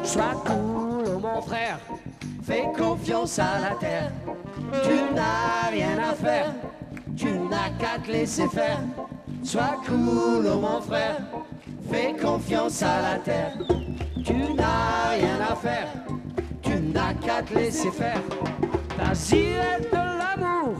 Sois cool, oh mon frère, fais confiance à la terre. Tu n'as rien à faire, tu n'as qu'à te laisser faire. Sois cool, oh mon frère, fais confiance à la terre. Tu n'as rien à faire, tu n'as qu'à te laisser faire. Vas-y, de l'amour.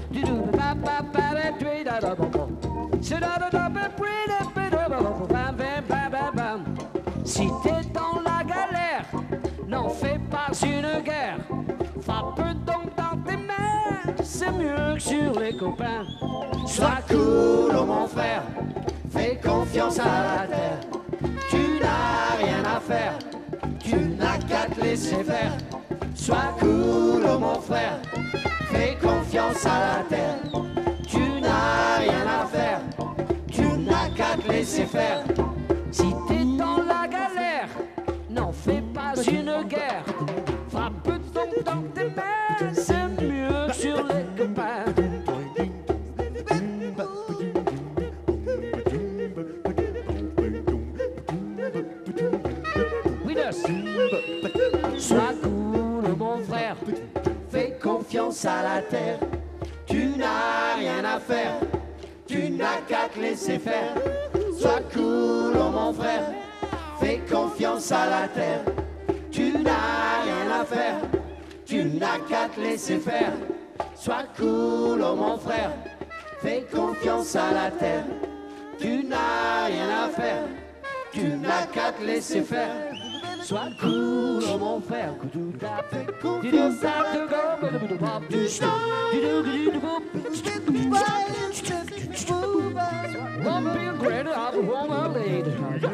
Si t'es dans la galère, n'en fais pas une guerre. Frappe donc dans tes mains, c'est mieux que sur les copains. Sois cool, oh mon frère, fais confiance à la terre. Tu n'as rien à faire, tu n'as qu'à te laisser faire. Sois cool, oh mon frère, fais confiance à la terre. Tu n'as rien à faire, tu n'as qu'à te laisser faire. Si t'es dans la galère, n'en fais pas une guerre. Frappe donc dans tes mains, c'est mieux que sur les copains. Sois cool, mon frère, fais confiance à la terre. Tu n'as rien à faire, tu n'as qu'à te laisser faire. Sois cool, mon frère, fais confiance à la terre. Tu n'as rien à faire, tu n'as qu'à te laisser faire. Sois cool, mon frère, fais confiance à la terre. Tu n'as rien à faire, tu n'as qu'à te laisser faire. Sois cool, oh mon frère, que tout à fait confiance à la terre. One big great of a woman lady.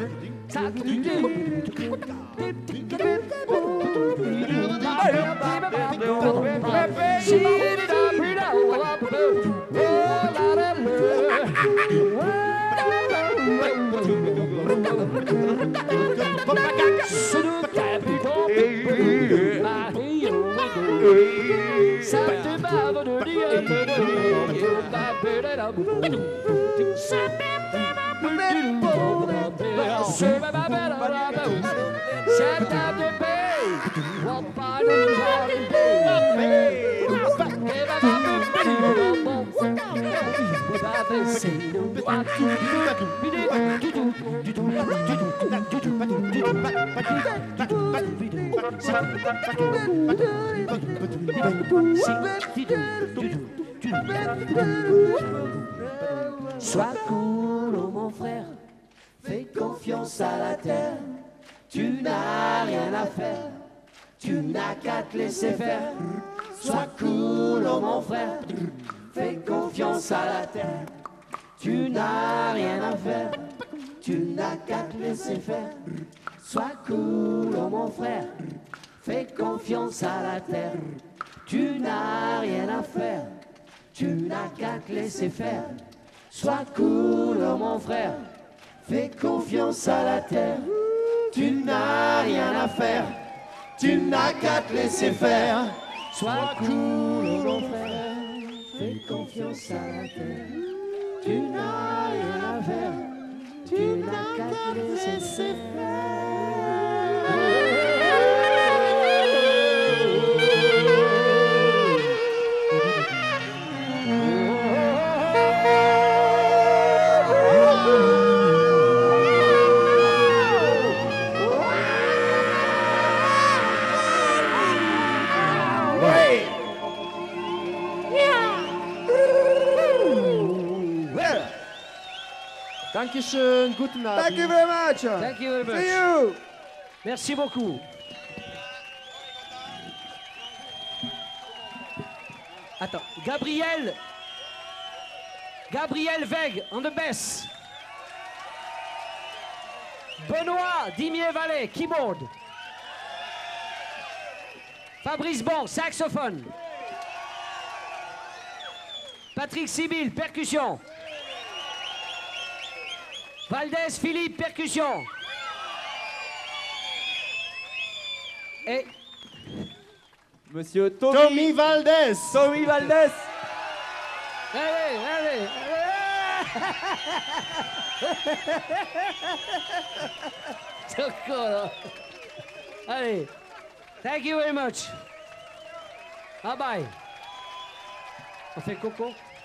Sois cool, oh mon frère, fais confiance à la terre. Tu n'as rien à faire, tu n'as qu'à te laisser faire. Sois cool, oh mon frère, fais confiance à la terre. Tu n'as rien à faire, tu n'as qu'à te laisser faire. Sois cool, oh mon frère, fais confiance à la terre. Tu n'as rien à faire, tu n'as qu'à te laisser faire. Sois cool, oh mon frère, fais confiance à la terre. Tu n'as rien à faire, tu n'as qu'à te laisser faire. Sois cool, oh mon frère, fais confiance à la terre. Tu n'as rien à faire, tu n'as qu'à te laisser faire. Dankeschön, guten Abend. Thank you very much. Thank you very much. See you. Merci beaucoup. Attends, Gabriel Weg on the bass. Benoît Dimier-Vallet, keyboard. Fabrice Bon, saxophone. Patrick Sibyl, percussion. Valdez Philippe, percussion. Et Monsieur Tommy Valdez. Tommy Valdez. allez. C'est con, là. Allez. Thank you very much. Bye bye. On fait coco.